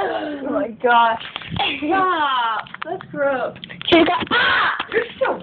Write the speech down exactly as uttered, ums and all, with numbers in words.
Oh my gosh. Stop. That's gross. She's got, ah! You're so